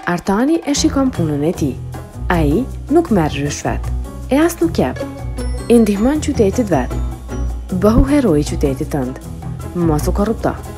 Artani e shikon punën e tij. Ai nuk merr rishwet, e as nuk jep. I ndihmon qytetit vet. Bëhu heroi i qytetit tënd. Mos u korrupto.